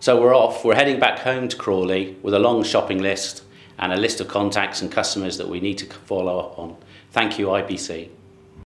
So we're off. We're heading back home to Crawley with a long shopping list and a list of contacts and customers that we need to follow up on. Thank you, IBC.